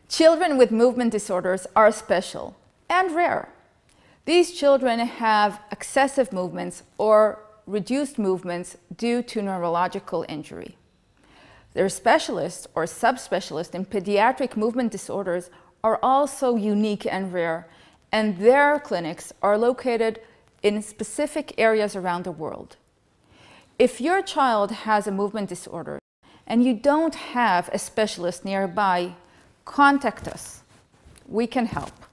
Children with movement disorders are special and rare. These children have excessive movements or reduced movements due to neurological injury. Their specialists or subspecialists in pediatric movement disorders are also unique and rare, and their clinics are located in specific areas around the world. If your child has a movement disorder and you don't have a specialist nearby, contact us. We can help.